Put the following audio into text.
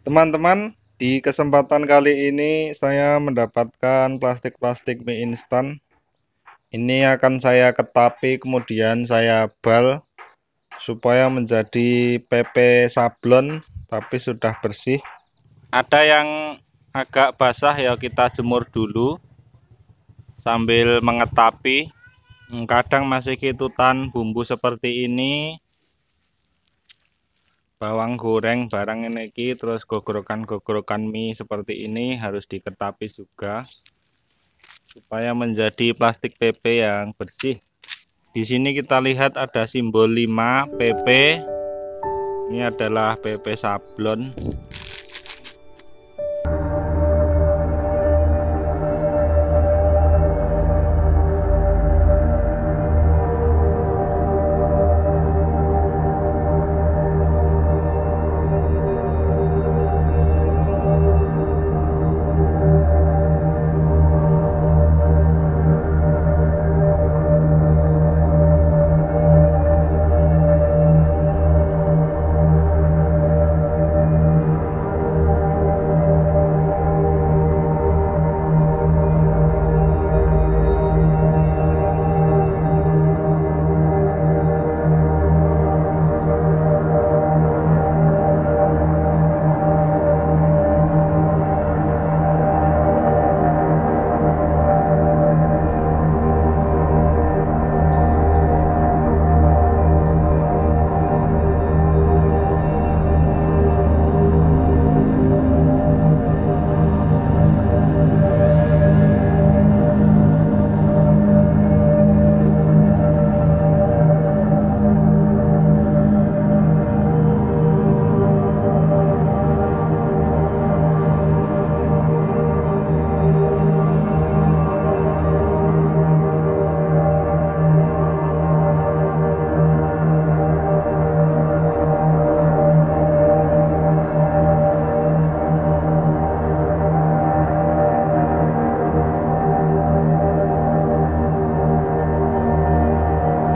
Teman-teman, di kesempatan kali ini saya mendapatkan plastik-plastik mie instan. Ini akan saya ketapi, kemudian saya bal supaya menjadi PP sablon, tapi sudah bersih. Ada yang agak basah ya, kita jemur dulu sambil mengetapi. Kadang masih kitutan bumbu seperti ini, bawang goreng barang ini, terus gogorokan mie seperti ini harus diketapi juga supaya menjadi plastik PP yang bersih. Di sini kita lihat ada simbol 5 PP. Ini adalah PP sablon.